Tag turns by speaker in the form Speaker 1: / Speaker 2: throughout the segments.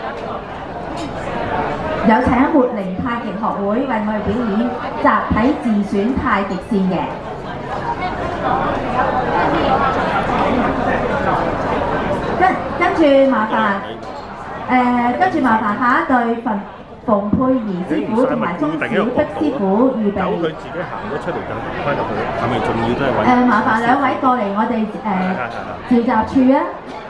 Speaker 1: 有請活靈太極學會為我哋表演集體自選太極線嘅。跟住麻煩跟住麻煩下一對馮佩儀師傅同埋鍾小碧師傅預備。
Speaker 2: 佢自己行咗出嚟就翻入去，係咪仲要都係揾？
Speaker 1: 麻煩兩位過嚟我哋召集處啊！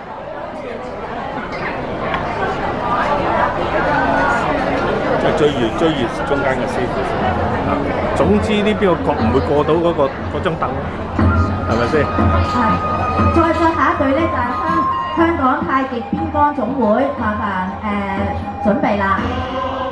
Speaker 2: 就追住中間嘅師傅先。總之呢邊個角唔會過到嗰張凳，係咪先？
Speaker 1: 係。再下一隊咧就係香港太極邊江總會，麻煩準備啦。